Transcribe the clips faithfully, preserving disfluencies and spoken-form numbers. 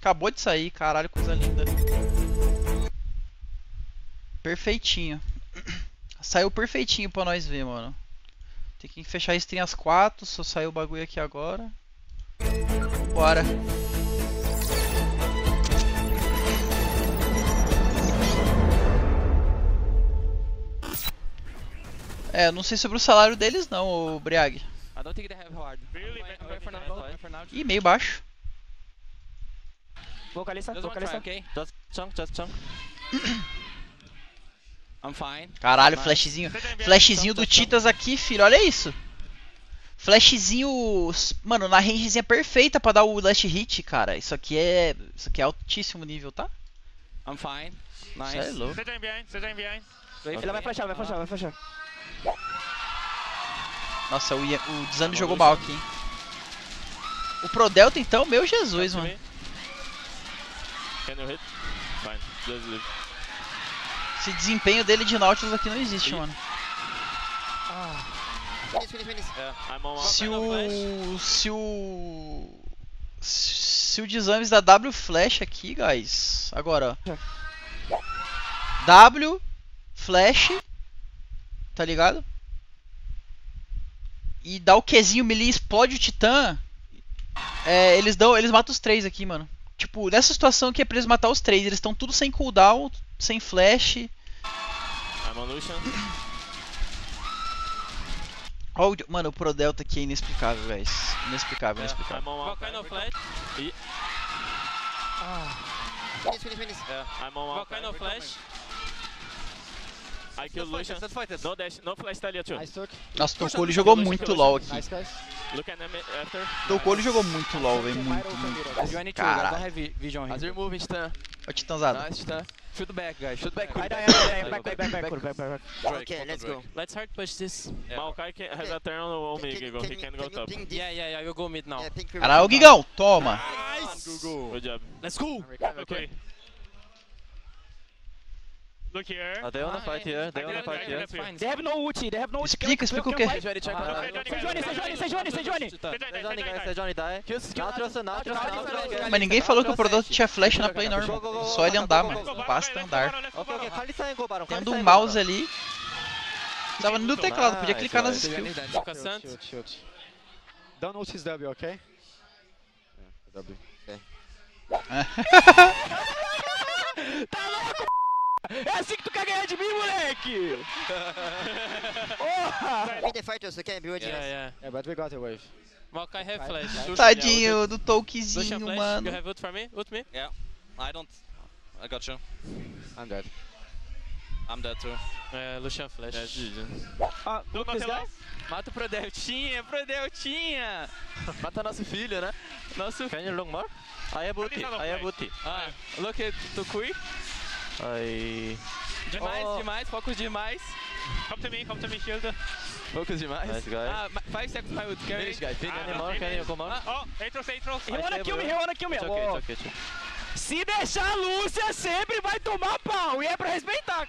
Acabou de sair, caralho, coisa linda. Perfeitinho. Saiu perfeitinho pra nós ver, mano. Tem que fechar a stream às quatro, só saiu o bagulho aqui agora. Bora. É, eu não sei sobre o salário deles não, o Briag. Ih, meio baixo. Vocalista, vocalista. Just chunk, just chunk. I'm fine. Caralho, flashzinho. Flashzinho do Titas aqui, filho. Olha isso. Flashzinho, mano, na rangezinha perfeita pra dar o last hit, cara. Isso aqui é, isso aqui é altíssimo nível, tá? I'm fine. Nice. Isso é louco. Ele vai flashar, vai flashar, vai flashar. Nossa, o, o Desame jogou mal aqui, hein? O Pro Delta então, meu Jesus, mano. Esse desempenho dele de Nautilus aqui não existe, mano. Se o... Se o... Se o Desames da W Flash aqui, guys. Agora, ó. W Flash. Tá ligado? E dá o Qzinho melee, explode o Titã. É, eles dão, eles matam os três aqui, mano. Tipo, nessa situação aqui é pra eles matar os três. Eles estão tudo sem cooldown, sem flash. Oh, mano, o Pro Delta aqui é inexplicável, guys. Inexplicável, inexplicável. I kill Lucian. No dash, no flash tá ali, tio. Nossa, o Tocolo jogou muito LoL aqui. Look at them after. Tocolo jogou muito LoL, velho. Muito, muito. Caralho. As you're moving, Titã. Ó, Titãzada. Nice, Titã. Shoot back, guys. Shoot back. Back, back, back, back, back, back, back. Okay, let's go. Let's hard push this. Maokai has a turn on me, Gigo. He can go top. Yeah, yeah, yeah. You go mid now. Caralho, Gigão, toma. Nice. Good job. Let's go. Okay. Look here. Uh, they wanna fight here. They wanna fight here. They have no ulti, they have no ulti. Explica, explica o quê? Sejuani, Sejuani, Sejuani, Sejuani. Sejuani, guys. Sejuani die. Nautilus, Nautilus, Nautilus. Mas ninguém falou que o Produto tinha flash na play normal. Só ele andar, mano. Basta andar. Ok, ok. Kalista go Baron. Tendo um mouse ali. Tava no teclado, podia clicar nas skills. Don't ult his W, ok? W. Tá louco? É assim que tu quer ganhar de mim, moleque! Porra! Beat the fighters, okay? Be ready. Yeah, yeah. Yeah, but we got a wave. Maokai have flash. Tadinho do Lucian Tolkienzinho, flash. mano. You have ult for me? Ult me? Yeah. I don't. I got you. I'm dead. I'm dead too. É, Lucian flash. É, G G. Ah, look this guy. Mata o Prodeltinha, Prodeltinha! Mata nosso filho, né? Nosso... Can you look more? I have ulti. I have ulti. Ah, look at Tukui. I... Demais, Oh. demais, focus demais. Come to me, come to me, shield. Focus demais. Nice guy. Ah, five seconds my ult, carry. Finish, guy. Finish. Any more? Can you come on? Oh, Atros, Atros. He wanna kill me, he wanna kill me. It's okay, it's okay, it's okay. Se deixar a Lúcia, sempre vai tomar pau. E é pra respeitar.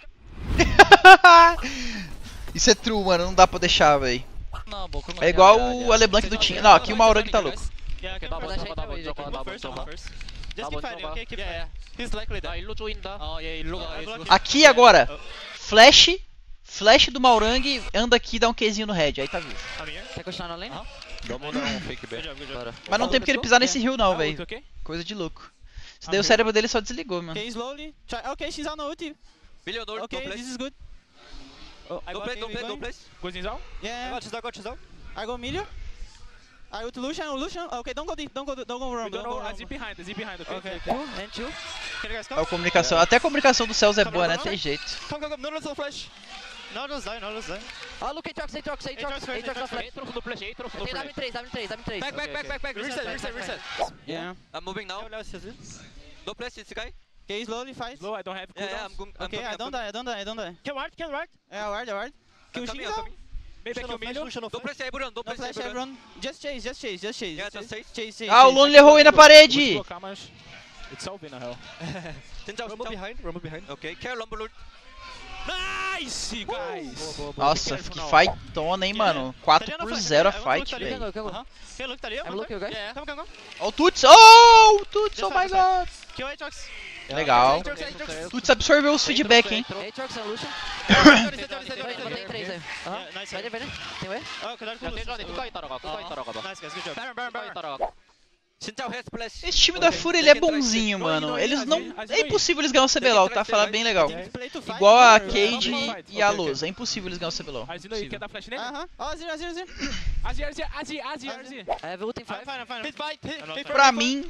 Isso é true, mano. Não dá pra deixar, véi. É igual o LeBlanc do Team. Não, aqui o Maurang tá louco. Yeah, okay, Double, double, double, double, double, first, double. first. Just Double, keep fighting, double. okay? Keep fighting. He's likely dead. 일로 조인다. Oh, yeah, 일로 가. Aqui agora, flash, flash do Maurang, anda aqui e dá um Qzinho no head, aí tá vivo. Quer continuar na lane? Vamos dar um fake B. Bora. Mas não tem porque ele pisar nesse rio não, Ah, velho. ult, okay? Coisa de louco. Isso daí o cérebro dele só desligou, mano. Okay, slowly. Try. Okay, she's on the ulti. Billion door, Okay, don't this place. is good. Oh, I Don't got place, A, don't we place, going? don't place. Goes in zone? Yeah. I got Chisel, I got Chisel. I go middle. I ult Lucian, Lucian. Okay, don't go deep, don't go, don't go wrong. Don't go wrong. Zip behind, zip behind. Okay. Okay. Two and two. Can you guys É come? a comunicação. Até a comunicação dos céus é boa, né? Tem jeito. Come, come, come. No, no, no flash. No, no, die, no, no, die. Ah, look, Aatrox, Aatrox, Aatrox, Aatrox na frente. Aatrox no flash, Aatrox no Tem flash. W três, W três, W três. Back, back, back, back, back. Reset, reset, reset. Yeah. I'm moving now. No place, this guy. Okay, slowly fight. Slow, I don't have Yeah, yeah, I'm going. I'm Okay, coming, I I'm don't coming. die, I don't die, I don't die. Kill ward, kill ward. Yeah, ward, ward. Kill I'm coming, I'm Shinzo. coming. Maybe kill middle. Don't place everyone, don't No place flash, everyone. everyone. Just chase, just chase, just chase. Yeah, just just chase. Chase, chase. Ah, o Lonely errou aí na parede! It's over na hell. Tinjao, Tinjao. behind, Rumble behind. Okay, care Lumberlord. Nice, guys. Nossa, que fightona, hein, mano. quatro por zero a fight, velho. Okay, look, Talia. I'm looking, guys. Yeah, come, come, come. Ó o Tuts. Oh, o Tuts, oh my god. Kill Aatrox. Legal. Tuts absorveu os feedback, hein. Aatrox and Lucian. Tem três aí. Aham. Yeah, nice. Vai, vai, vai. Tem way? Oh, 그다음 야, 세전이 끝까지 따라가. 끝까지 따라가봐. Nice guys, good job. Baron, Baron, 끝까지 Baron. 따라가. 진짜 회 스플래시. Esse time da Fúria, ele é bonzinho, mano. Eles não... É impossível eles ganhar o C B L O L, tá? Falar bem legal. Play to fight. Igual a or- Cade Okay, e a okay. Luz. É impossível eles ganhar o C B L O L. Azir, aí, quer dar flash nele? Aham. Oh, zero, zero, zero. Azir, Azir, Azir, Azir, Azir. I have ult in I'm five. fine, I'm fine. Hit fight. Hit, hit Pra mim,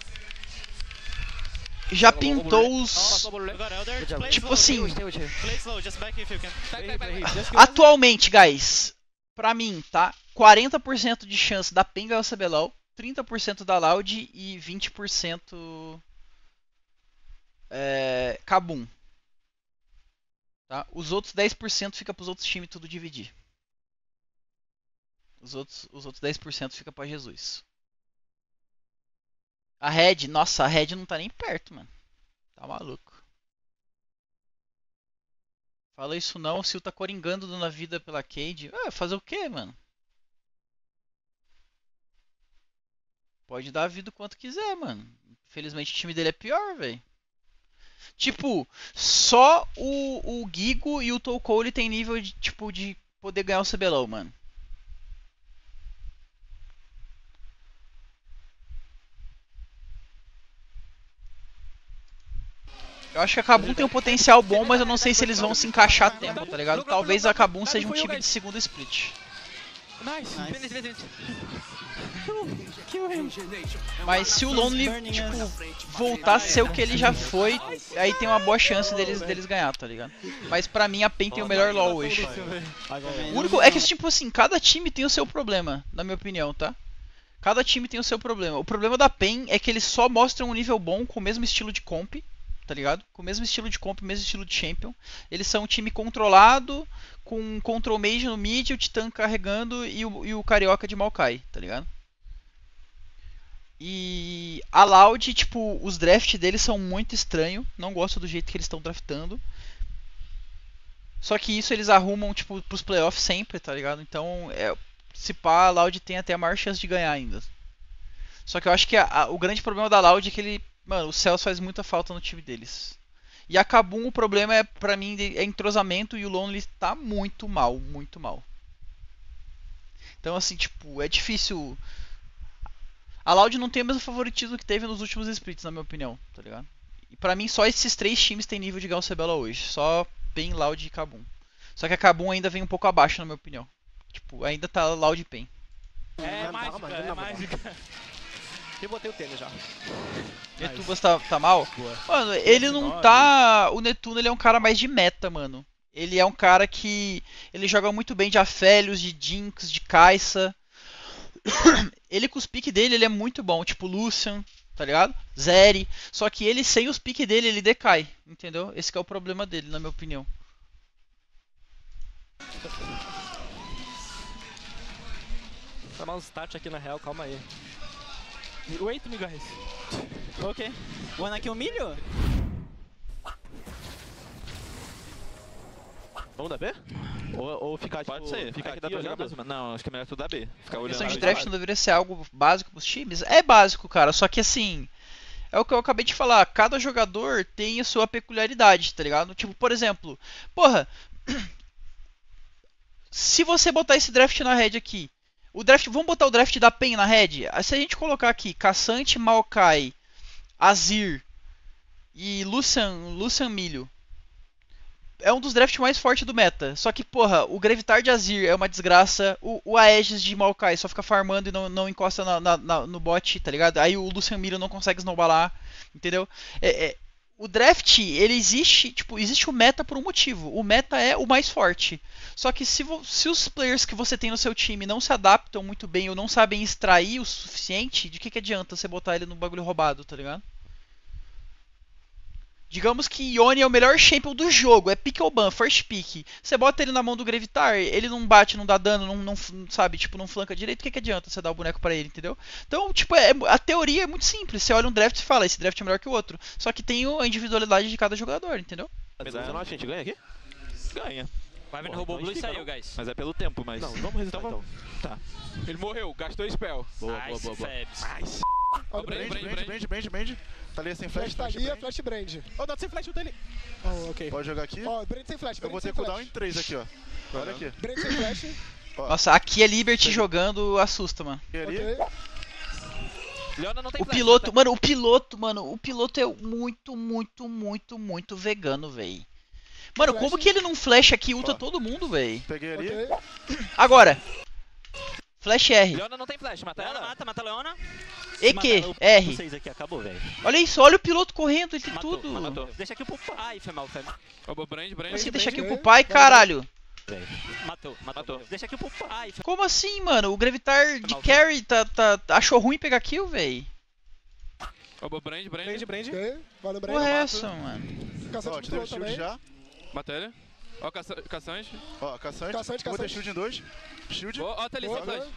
já pintou os... passou bolê. We got Elder. Good job. Play Tipo slow, assim, Stay with you. Play slow, just back if you can. Back, back, back, back. atualmente, guys, pra mim, tá? quarenta por cento de chance da PEN ganhar o C B L O L, trinta por cento da Loud e vinte por cento é, Kabum. Tá? Os outros dez por cento fica pros outros times tudo dividir. Os outros, os outros dez por cento fica pra Jesus. A Red, nossa, a Red não tá nem perto, mano. Tá maluco. Fala isso não, o Sil tá coringando na vida pela Cade. Ah, fazer o que, mano? Pode dar a vida o quanto quiser, mano. Infelizmente o time dele é pior, velho. Tipo, só o, o Gigo e o Toucole tem nível de, tipo, de poder ganhar o C B L O L, mano. Eu acho que a Kabum tem um potencial bom, mas eu não sei se eles vão se encaixar a tempo, tá ligado? Talvez a Kabum seja um time de segundo split. Nice. Nice. Finish, finish, finish. Kill him. Mas se o Lonely, tipo, voltar a ser o que ele já foi, aí tem uma boa chance deles, deles ganhar, tá ligado? Mas pra mim a PEN tem o melhor LoL hoje. O único é que, tipo assim, cada time tem o seu problema, na minha opinião, tá? Cada time tem o seu problema. O problema da PEN é que eles só mostram um nível bom com o mesmo estilo de comp, tá ligado? Com o mesmo estilo de comp, o mesmo estilo de champion. Eles são um time controlado, com control mage no mid, o Titã carregando e o, e o Carioca de Maokai, tá ligado? E a Loud, tipo, os drafts deles são muito estranhos. Não gosto do jeito que eles estão draftando. Só que isso eles arrumam, tipo, pros playoffs sempre, tá ligado? Então, é, se pá, a Loud tem até a maior chance de ganhar ainda. Só que eu acho que a, a, o grande problema da Loud é que ele... Mano, o Cells faz muita falta no time deles. E a Kabum, o problema é, pra mim, é entrosamento e o Lonely tá muito mal, muito mal. Então, assim, tipo, é difícil... A Loud não tem o mesmo favoritismo que teve nos últimos splits, na minha opinião, tá ligado? E pra mim, só esses três times têm nível de ganhar o C B L O L hoje. Só PEN, Loud e Kabum. Só que a Kabum ainda vem um pouco abaixo, na minha opinião. Tipo, ainda tá Loud e PEN. É mágica, é mágica. Eu botei o tênis já. Netubas tá, tá mal? Mano, ele não tá... O Netuno, ele é um cara mais de meta, mano. Ele é um cara que... Ele joga muito bem de Aphelios, de Jinx, de Kai'Sa. Ele com os piques dele, ele é muito bom. Tipo Lucian, tá ligado? Zeri. Só que ele sem os piques dele, ele decai. Entendeu? Esse que é o problema dele, na minha opinião. Vou tomar um start aqui na real, calma aí. Wait me, guys. Ok. Wanna kill milho? Vamos dar B? Ou, ou ficar, Pode tipo, ser, ficar aqui aqui dá pra jogar olhando? mais uma. Não, acho que é melhor tu dar B. Ficar A olhando. questão de ali. draft não deveria ser algo básico pros times? É básico, cara. Só que assim... É o que eu acabei de falar. Cada jogador tem a sua peculiaridade, tá ligado? Tipo, por exemplo... Porra... Se você botar esse draft na red aqui... O draft, vamos botar o draft da PEN na red? Se a gente colocar aqui Caçante, Maokai, Azir e Lucian, Lucian Milho, é um dos drafts mais fortes do meta. Só que, porra, o Gravitar de Azir é uma desgraça, o, o Aegis de Maokai só fica farmando e não, não encosta na, na, na, no bot, tá ligado? Aí o Lucian Milho não consegue snowballar, entendeu? É, é, o draft, ele existe, tipo, existe o meta por um motivo. O meta é o mais forte. Só que se, se os players que você tem no seu time não se adaptam muito bem ou não sabem extrair o suficiente, de que, que adianta você botar ele no bagulho roubado, tá ligado? Digamos que Yone é o melhor champion do jogo, é pick ou ban, first pick. Você bota ele na mão do Gravitar, ele não bate, não dá dano, não, não sabe, tipo, não flanca direito, o que, que adianta você dar o boneco pra ele, entendeu? Então, tipo, é, a teoria é muito simples. Você olha um draft e fala, esse draft é melhor que o outro. Só que tem a individualidade de cada jogador, entendeu? dezenove, a gente ganha aqui? ganha. O Ivern roubou o blue e saiu, guys. Mas é pelo tempo, mas... Não, vamos resistar então. Tá. Ele morreu, gastou spell. Boa, boa, boa, boa. Nice. Ó, Brand, Brand, Brand, Brand, Brand, Brand, Brand. Talia sem flash, Flash flash, Talia, Brand. Flash Brand. Ó, dá sem flash, ulta ele. Oh, ok. Pode jogar aqui. Ó, Brand sem flash, Eu Brand vou ter sem cooldown flash. em três aqui, ó. Olha aqui. Brand sem flash. Nossa, aqui a Liberty jogando assusta, mano. E ali. Ok. Leona não tem O flash, piloto, tá? mano, o piloto, mano, o piloto é muito, muito, muito, muito vegano, véi. Mano, como que ele não flash aqui ulta Ó. todo mundo, véi? Peguei ali. Ok. Agora. Flash R. Leona não tem flash, mata Leona ela. mata, mata a Leona. E Q, R. Vocês aqui, acabou, velho. Olha isso, olha o piloto correndo, ele tem Matou, tudo. matou. Deixa aqui pro pai. Ai, foi mal, foi mal. Ó, Brand, Brand. Você Brand, deixa aqui Brand, pro pai, caralho. Matou, matou. Matou. Deixa aqui pro pai. Ai, foi Como assim, mano? O Gravitar de mal, carry tá, tá, achou ruim pegar kill, véi. Ó, Brand, Brand. Brand, Brand. Ok. Valeu, Brand. Porra é mato. essa, mano? Ó, Caçante te dei o pulou shield também. já. Mata ele. Ó, Caça- Caçante. Ó, caçante. Caçante, Vou ter caçante. shield em dois. Shield. Ó, ó, tá ali, Boa, sem flash.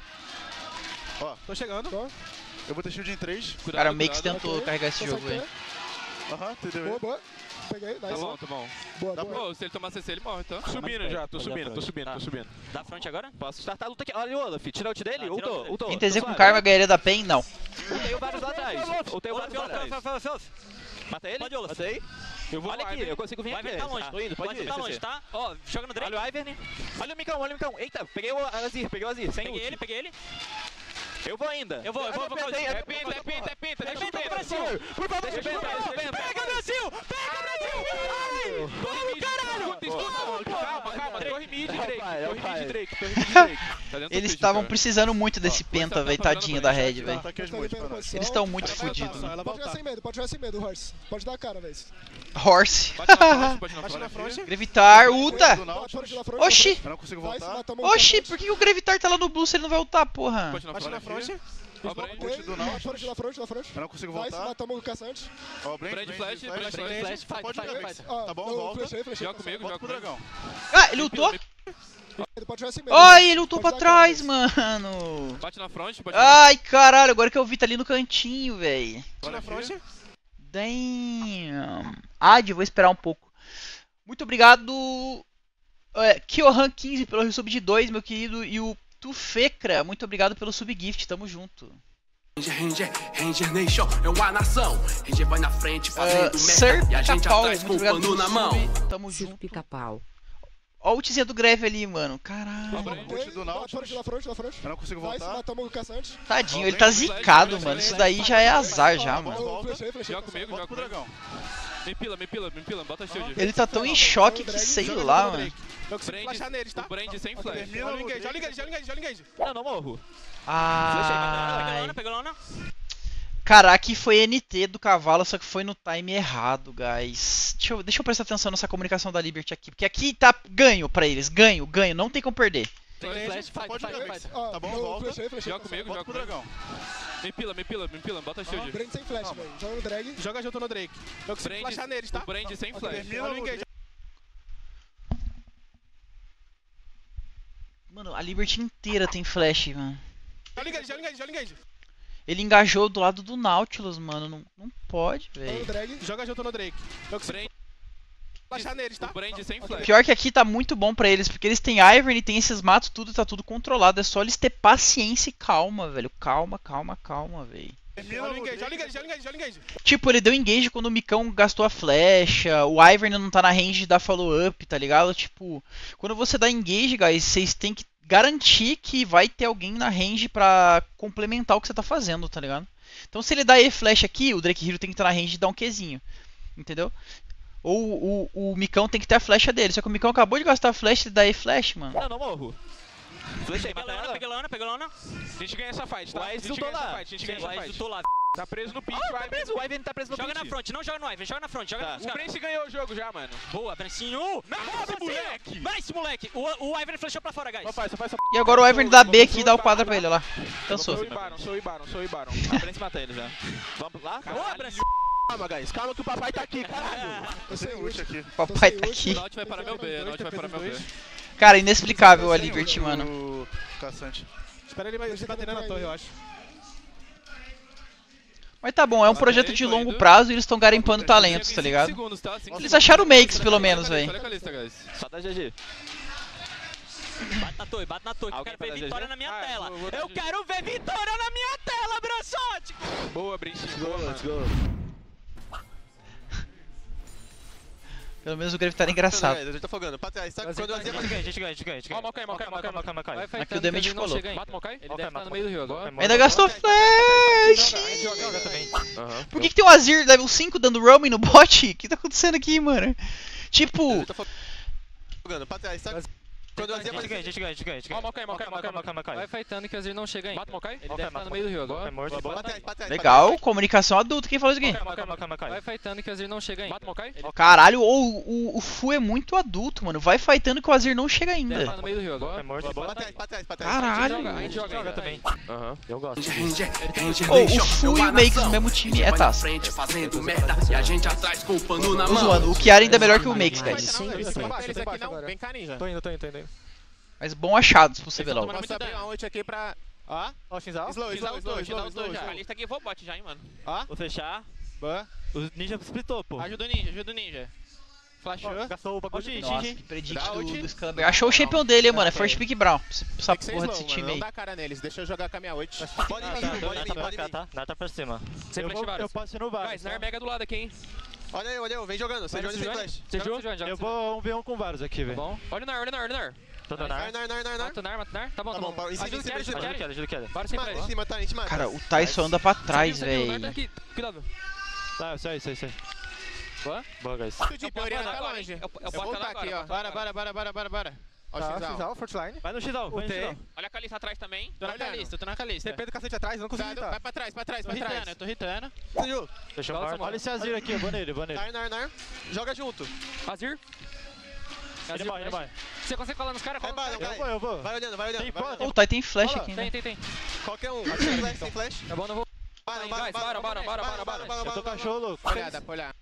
boa. Tô chegando. Tô. Eu vou ter shield em três. Cuidado, Cara, o Makes cuidado. tentou Ok. carregar esse Consegue jogo, véi. ter. Aham, entendeu? Boa, aí? boa. Peguei, nice. Tá bom, tá bom. Boa, Dá boa. Pô, se ele tomar C C, ele morre, tá? Subindo já, tô subindo, tô subindo, tô subindo. Dá front agora? Posso startar a luta aqui. Olha o Olaf, tira o ult dele. Ah, tira o ult Ultou, dele. ultou. Quem T Z Tô com suave. Karma ganharia da Pen? Não. Ultei vários lá atrás. Ultei Olaf, vários lá Olaf, atrás. Olaf, Olaf, Olaf. Mata ele? Pode, Olaf. Matei. Eu vou Olha no aqui, Ivern. eu consigo vir O aqui. Ivern tá longe. Ah, tô indo, O pode Ivern ir. tá C C. longe, tá? Ó, joga no Drake. Olha o Ivern. Olha o Micão, olha o Micão. Eita, peguei o Azir, peguei o Azir. Sem Peguei ult. ele, peguei ele. Eu vou ainda. Eu vou, eu vou, eu vou. Apertei, eu vou- É pinta, é pinta, é pinta. Deixa o Pega o pinta. Brasil! Por favor, deixa eu Deixa pensar, eu deixa eu pensar. pensar. Pega o Brasil! Pega o Brasil! Ai! Torre mid. Caralho! Escuta, escuta. Calma, calma. Torre mid, Drake. É o pai, é o Torre pai. mid, Drake. Torre mid, Drake. Tá dentro do Eles pitch, estavam cara. precisando muito desse Ó, penta, tá véi, fazendo tadinho bem, da tá? Red, véi. Tá aqui as Tá moitas pra liberando nós. posição. Eles estão muito Ela vai fodidos, voltar, mano. ela vai Pode jogar voltar. sem medo, pode jogar sem medo, Horse. Pode dar a cara, velho. Horse. Bate na front, bate na Bate na front. front. Gravitar, ulta. Do Nautilus. Pode jogar front. Oxi. Eu não consigo Vai, se voltar. matar, mão Oxi, front. por que o Gravitar tá lá no blue se ele não vai ultar, porra? Bate na Bate na front. front. Ó, Brand. Ok, Push do vai, Nautilus. Pode jogar front, da front. Eu não consigo Vai, se voltar. matar, mão caçante. Ó, Brand, Brand flash, Brand flash. flash. Flash, fight, Pode fight, jogar, fight. Ó, Tá bom, eu volta. flechei, flechei, Joga comigo, Volta joga pro comigo. dragão. Ah, ele ultou? Pode jogar sem medo. Ai, ele ultou pra Pode dar cara, trás, velho. mano. Bate na front, bate na Ai, caralho, agora que eu vi, tá ali no cantinho, véi. Bate na front. Damn. Ad, vou esperar um pouco. Muito obrigado, é, Kyohan quinze pelo sub de dois, meu querido. E o Tufecra, muito obrigado pelo subgift, tamo junto. Ranger, Ranger Nation é uma nação. Ranger vai na frente Uh, fazendo Sir merda e a gente Pica-Pau, atrás muito com o obrigado pano pelo na mão. sub, tamo Sir junto. Pica-Pau. Ó o ultizinha do Greve ali, mano, caralho. Ó, Brand. Push do Nautilus. Pode jogar front, da front. Eu não consigo Vai, se voltar. matar, mão caçante. Tadinho, Ó, ele tá Brand, zicado, Flash, mano. Flash, Isso daí já é azar já, mano. Eu Volta. flechei, flechei. Joga comigo, Volta joga pro comigo. dragão. Me pila, me pila, me pila. Bota shield. Ele tá tão em choque que sei lá, mano. Eu consigo flashar neles, tá? O Brand sem flash. Termina Olha o no engage, olha o Drake. engage, olha o engage, olha o engage. Não, não morro. Ai. Pegou Lona, pegou Lona. Cara, aqui foi N T do cavalo, só que foi no time errado, guys. Deixa eu, deixa eu prestar atenção nessa comunicação da Liberty aqui, porque aqui tá ganho pra eles, ganho, ganho, não tem como perder. Tem flash, fight, Pode fight, jogar. fight. Ó, Tá bom, eu volta. flechei, flechei. Joga comigo, Volta joga pro comigo. dragão. Me pila, me pila, me pila. Bota shield. Brand sem flash, velho. Joga no drag. Joga junto no Drake. Eu consigo flashar neles, tá? O Brand sem flash. Termina Olha o no engage. Drake. Mano, a Liberty inteira tem flash, mano. Olha o engage, olha o engage, olha o engage. Ele engajou do lado do Nautilus, mano, não, não pode, Joga no velho. drag. Joga junto no Drake. Eu consigo Brand, flashar neles, tá? o Brand sem flash. Pior que aqui tá muito bom pra eles, porque eles têm Ivern, tem esses matos, tudo, tá tudo controlado. É só eles ter paciência e calma, velho. Calma, calma, calma, velho. Termina Olha o no engage, olha o Drake. engage, olha o engage, olha o engage. Tipo, ele deu engage quando o Micão gastou a flecha, o Ivern não tá na range de dar follow-up, tá ligado? Tipo, quando você dá engage, guys, vocês têm que garantir que vai ter alguém na range pra complementar o que você tá fazendo, tá ligado? Então se ele dá E-flash aqui, o Drake Hero tem que estar na range e dar um Qzinho, entendeu? Ou o, o Micão tem que ter a flecha dele, só que o Micão acabou de gastar a flecha e dá E-flash, mano. Não, não morro. Flechei, Pega mata Lona, ela. pega Lona, pega Lona. A gente ganha essa fight, tá? O A Ice gente lutou ganha essa lá. fight, a gente ganha O essa Ice fight. Tô lá. Tá preso no pit, Ah, vai. tá preso, o Ivan tá preso no Joga pit. na front, não joga no Ivan, joga na front, joga Tá. na O front. Prince ganhou o jogo já, mano. Boa, Princinho. Nossa, Boa, moleque! Nice, moleque. O, o Ivan flechou pra fora, guys. Só faz, só faz, só E agora o Ivern dá B aqui e dá o quadra pra ele, olha lá. Cansou. Sou o Ibaron, sou o Ibaron, sou o Ibaron. A Prince mata ele já. Vamos lá? Boa, Prince. Calma, guys. Calma que o papai tá aqui, caralho. Eu sei ult aqui. O papai tá O aqui. Naut vai parar meu B, o Naut vai parar meu B. Cara, inexplicável a Sem Liberty, ult, mano. O caçante. Espera ele, ele tá treinando a torre, eu acho. Mas tá bom, é um projeto de longo prazo e eles estão garimpando talentos, tá ligado? Eles acharam o Makes, pelo menos, velho. Só da G G. Bate na torre, bate na torre, que eu quero ver vitória na minha Ah, tela. vou- vou dar Eu G G. quero ver vitória na minha tela, Branchote! Boa, Brinch. Let's go. Pelo menos o Gravitar é engraçado. A gente tá fogando. Pra trás, sabe? Quando eu A gente ganha, a gente ganha, a gente ganha. Ó, Mokai, Mokai, Mokai, Mokai, Mokai. Vai Aqui o damage colou. Mata o Mokai. Ele Mokai, deve estar no Mokai. meio do rio agora. Ainda gastou flash! A gente joga, joga também. Aham. Por que, que tem um Azir level cinco dando roaming no bot? O que tá acontecendo aqui, mano? Tipo, A gente tá fogando. Pra trás, sabe? Quando eu A gente ganha, a gente ganha, a gente ganha. a gente Ó, ganha. Mokai, Mokai, Mokai, Mokai, Mokai. Vai fightando que o Azir não chega ainda. Mata o Mokai. Ele Mokai, deve estar no Mokai. meio do rio Mokai agora. morto. Pra trás, pra trás. legal, comunicação adulta. Quem falou isso aqui? Mokai, Mokai, Mokai. Vai fightando que o Azir não chega ainda. Mata o Mokai. Ele Caralho, o, o, o Fu é muito adulto, mano. Vai fightando que o Azir não chega deve estar ainda. no meio do rio agora. É morto. Pra trás, pra trás, pra trás. Caralho. A gente joga, Joga também. Aham. Eu gosto. Ranger, Ranger Oh, o Nation, Fu é e uma o Makes nação. no mesmo time Ranger é vai na taça. frente fazendo merda e a gente atrás com o pano na Tô mão. zoando, o Chiara ainda é melhor que o Makes, guys. Sim, Eles sim. tão embaixo, Eles tão aqui embaixo não, agora. vem cá, ninja. Tô indo, tô indo, tô indo. Mas bom achados pro C B L O L. tomando muito Nossa, dano. bem a ult aqui pra... Ó, Ó, Shinzal. slow, slow, slow, slow, slow, A slow. lista aqui, vou bot já, hein, mano. Ó, Vou fechar. boa. O ninja splitou, pô. Ajuda o ninja, ajuda o ninja. Flashou. Gastou o bagulho de Nossa, ninja. que predict Dá do, ult. do Scamber. Achou o champion dele, mano. É Ok. First Pick Brown. Essa Tem que ser porra slow, desse mano. time Não aí. dá cara neles, deixa eu jogar com a minha ult. Pode Ah, vir, tá, pode tá, vir, tá pode pra vir. cá, tá? Nada pra cima. Sem Eu flash vou- vários. Eu posso ir no vários. Guys, Nar mega do lado aqui, hein. Olha aí, olha aí, vem jogando. Você Vai no joga sem Sejuani. flash. Você Eu- joga no Sejuani, joga Eu no Sejuani. vou um v um com vários aqui, velho. Bom. Olha o Nar, olha o Nar, olha o Nar. Tô dando Nar, ar. nar, nar, nar, nar. Mata o Nar, mata o Nar. Tá bom, Tá tá bom, bom. em cima, Ajuda em o cima, Carry, em cima. ajuda o Ajuda Carry. queda, ajuda queda. Bora sem Mata, em flash. cima, tá, a gente mata. Cara, o Tyson anda pra trás, Tem um Nar velho. aqui. Cuidado. Tá, isso aí, isso aí, isso aí. Boa. Boa, guys. O Deep, É o a Oriana tá agora, longe. hein? É o- é o Eu vou bot voltar agora, aqui, ó. bot Bora, agora. bora, bora, bora, bora, bora. Ó, Tá, Xizal. Xizal, front line. Vai no Xizal, vai no Ultei. Xizal. Olha a Kalista atrás também. Tô Tô na olhando. Kalista, tô na Kalista. T P do cacete atrás, não consegui Vai, tá. vai pra trás, pra trás, Tô pra hitando, trás. eu tô hitando. Senhor, Fechou Nossa, o mano. Olha esse Azir aqui, eu vou nele, vou nele. nar, nar, nar. Joga junto. Azir. Ele Azir, morre, ele flash. morre. Você consegue colar nos caras? Vai, Cola nos vai, caras. Eu vou, eu vou. Vai olhando, vai olhando. Tem vai pó, olhando. O Ty tem flash Olha, aqui, Tem, né? tem, tem. Qualquer um. Sem flash, sem flash. Tá bom, não vou. Para, Guys, para, bora, bora, bora, bora, bora, bora. Eu tô cachorro louco. Olhar, dá pra olhar.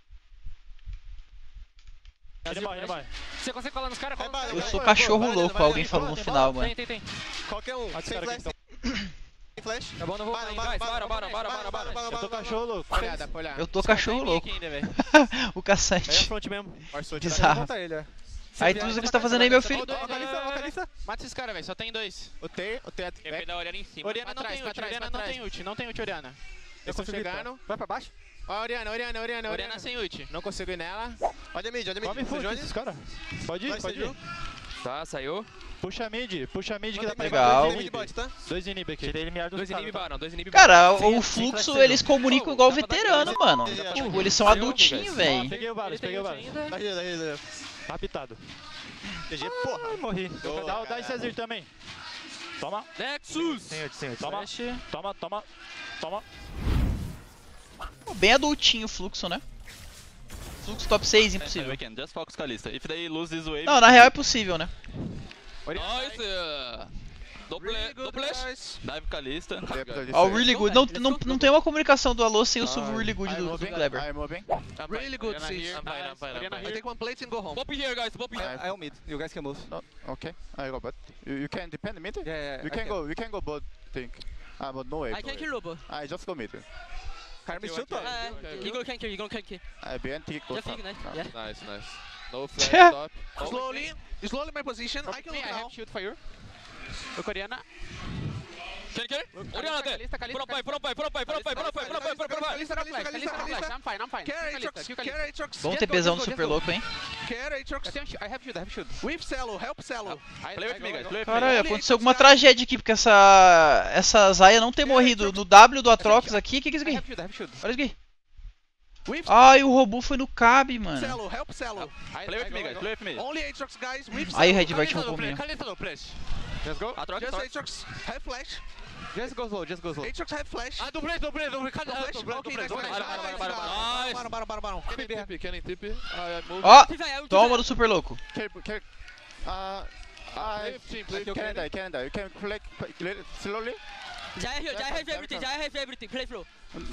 Ele morre, ele morre. Você consegue colar nos caras? Cola nos Vai, caras. Eu sou vai, cachorro vai, vai, louco, vai, alguém vai, falou vai, no vai, final, Tem, mano. tem, tem. Qualquer um. Olha esse Sem cara flash, aqui, sem flash. Tá bom, não vou. Para, Guys, para, bora, bora, para, bora, para, bora, para, bora. para, Eu tô para, cachorro louco. Olhar, dá pra olhar. Eu tô cachorro Tem louco. aqui ainda, velho. O É caçante. front mesmo. Bizarro. Conta ele, é. Aí tudo que você tá fazendo aí, meu filho? Dois, Ó, dois, Calista, ó, dois, Calista. Mata esses caras, velho. Só tem dois. O T, o T é Eu fui da Oriana em cima. Oriana Pra não trás, tem pra ult, trás, Oriana pra não trás. tem ult, não tem ult, Oriana. Eu Eu tô consegui, tá. chegando. Vai pra baixo. Ó, Oriana, Oriana, Oriana, Oriana Oriana. sem ult. Não consigo ir nela. Olha a mid, olha a Come mid. full Sejuani. esses caras. Pode ir, Vai, pode Seju. ir. Tá, saiu. Puxa mid, puxa mid que dá pra Legal. dois Mid inib. bot, tá? Dois inib aqui. Tirei ele meado do Dois cara, inib tá? baram, dois inib Cara, Sem- o sem fluxo flex, eles não. comunicam igual veterano, mano. É. Tipo, eles são adultinhos, velho. Peguei o vários, peguei o vários. Tá aí, tá aí, tá aí. Tá apitado. G G, porra. Ai, morri. Boa, Dá, dá cara. esse Azir também. Toma. Nexus. Sem ult, sem ult. Toma, toma, toma, toma. Pô, bem adultinho o fluxo, né? Fluxo top seis, impossível. We can just focus Kalista. If they lose this wave... Não, na real é possível, né? Nice. Double, double Dive Kalista. Ó, o Really Good. Não, não, não tem uma comunicação do Alô sem o sub Really Good do, do Kleber. I'm moving. Really good, sis. I'm fine, I'm fine, I'm fine. I take one plate and go home. Pop here, guys, pop here. I, I mid. You guys can move. No, okay, I go bot. You, you can depend mid? Yeah, yeah. You can go, you can go bot, think. Ah, but no way. I can kill Lobo. I just go mid. Carmen still top. Uh, Eagle can kill, Eagle can kill. I B N T go Just top. Eagle, né? No. Yeah. Nice, nice. No flash, stop. Slowly, slowly my position. I can Me, look I now. have shield for you. Look, Oriana. Can you? Oriana there. Kalista, Kalista, Put up five, put up five, put up five, put up five, put up five, put up five, put up five. Kalista, no flash, Kalista, no flash. I'm fine, I'm fine. Care Kill Kalista, Aatrox, kill care Kalista. Aatrox. Bom TPzão do super louco, hein? Care Aatrox. I have shield, I have shield. With Celo, help Celo. Play with me, guys, play with me. Caralho, aconteceu alguma tragédia aqui, porque essa. Essa Zaya não ter morrido no W do Atrox aqui. O que que é isso I aqui? have shield, I have shield. Olha isso aqui. With Ai, o robô foi no Cabe, mano. Celo, help Celo. Play with me, guys, play with me. Only Aatrox, guys. With Aí o Celo. Redbert roubou minha. Kalista no flash. Just go. Atrox, Just Atrox. Aatrox. Have flash. Just go slow, just go slow. Aatrox have flash. Ah, do play, do play, do play. No flash. Okay, nice, nice, Para, para, nice. para, para. Para, para, para, para. Can in tip, can in tip. I move. Ó, Tive aí, toma do super louco. Care, care. Uh, Play I. with team, play You with can team. die, can die. You can play play slowly. Já é heal, já é heavy everything, já é heavy everything. Play flow.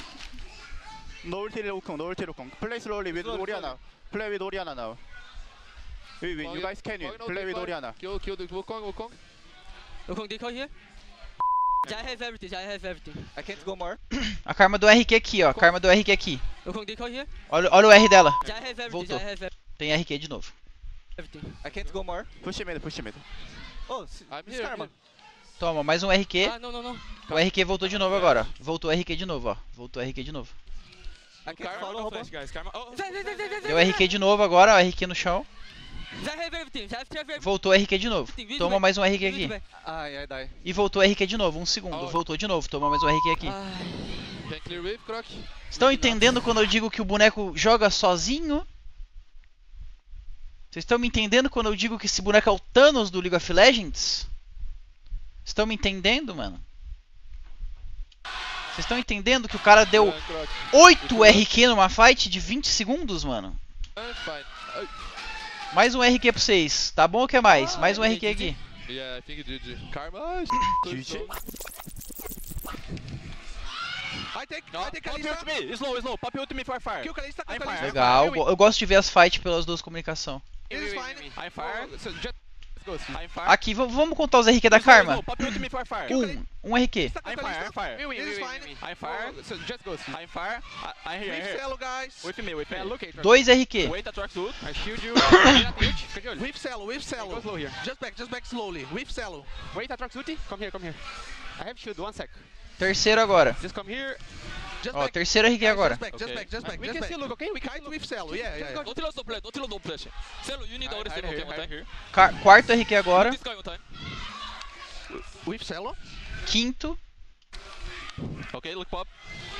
No ulti Wukong, no ulti Wukong. Play slowly with Slowly, Oriana. Play with Oriana now. We win. You guys can win. Play with Oriana. Kill, kill the Wukong, Wukong. Eu com Decoy here. Já have everything, já have everything. I can't go more. A Karma do R Q aqui, ó. A Karma do R Q aqui. Eu com decoy here. Olha, olha o R dela. Já have everything, Voltou. já have Tem R Q de novo. everything. I can't go more. Push mid, push mid. Oh, I'm this here. Karma. Toma, mais um R Q. Ah, não, não, não. O R Q voltou de novo agora. ó. Voltou o R Q de novo, ó. Voltou o R Q de novo. I can't Karma follow, no Robo. flash, guys. Karma. Oh, vem, vem, vem, vem, vem. Deu R Q de novo agora, ó. R Q no chão. Já have everything, já have everything. Voltou R Q de novo. Toma mais um R Q aqui. Ai, I die. E voltou R Q de novo, um segundo. Voltou de novo, toma mais um R Q aqui. Can clear wave, Croc? Estão entendendo quando eu digo que o boneco joga sozinho? Vocês estão me entendendo quando eu digo que esse boneco é o Thanos do League of Legends? Estão me entendendo, mano? Vocês estão entendendo que o cara deu oito R Q numa fight de vinte segundos, mano? I'm fine. Uh, Mais um R Q pra vocês. Tá bom ou quer mais? Mais um R Q aqui. yeah, I think G G. Karma. G G. I take, I take Kalista. Me. Slow, slow. Pop ult me for fire. Kill Kalista, kill Kalista. Legal. Eu, eu gosto de ver as fights pelas duas comunicações. This is fine. I'm fire. So just go. I'm fire. Aqui, v- vamos contar os R Q da Karma. Pop ult me for fire. Um. Um R Q. I'm fire, I'm fire. This is fine. I'm fire. So just go. I'm fire. I, I'm here. With Celo, guys. With me, with me. Look at Dois R Q. Wait, Atrox ult. I shield you. With Celo, with Celo. Go slow here. Just back, just back slowly. With Celo. Wait, Atrox ulti. Come here, come here. I have shield, one sec. Terceiro agora. Just come here. Just Ó, back. terceiro R Q Guys, agora. Just back, just Okay. back, just back, We just can back. still look, okay? We can Kite with Celo, yeah, yeah, yeah. Don't reload no flash, don't reload no flash. Celo, you need our Hide stable here, game on hide time. here. Ca- quarto R Q agora. This guy on time. With Celo. Quinto. Okay, look pop.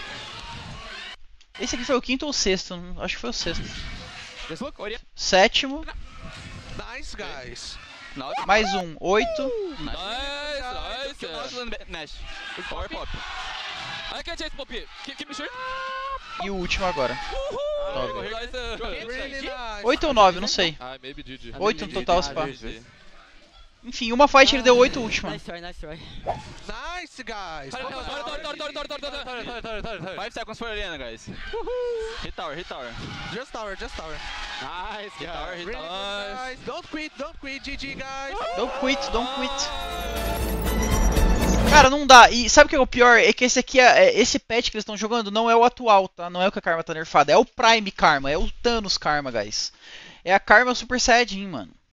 Esse aqui foi o quinto ou o sexto? Acho que foi o sexto. Just look. Oriana. Sétimo. Nice, guys. Now. Mais um. Oito. Nice, nice. Nash. Power pop. I can chase Poppy. Keep, keep me sure. E o último agora. Nove. Nove. Nice. Really nice. Oito ou nove, não sei. Ah, maybe G G. Oito no total, se pá. G G. Enfim, uma fight ele deu oito última. Nice try, nice try. Nice, guys. Torre, torre, torre, torre, torre, torre, torre, torre. Five seconds for Oriana, guys. Hit tower, hit tower. Just tower, just tower. Nice, hit tower, hit Really tower. good, guys. Don't quit, don't quit. G G, guys. Don't quit, don't quit. Cara, não dá. E sabe o que é o pior? É que esse aqui, é, é- esse patch que eles estão jogando não é o atual, tá? Não é o que a Karma tá nerfada. É o Prime Karma, é o Thanos Karma, guys. É a Karma Super Saiyajin, mano.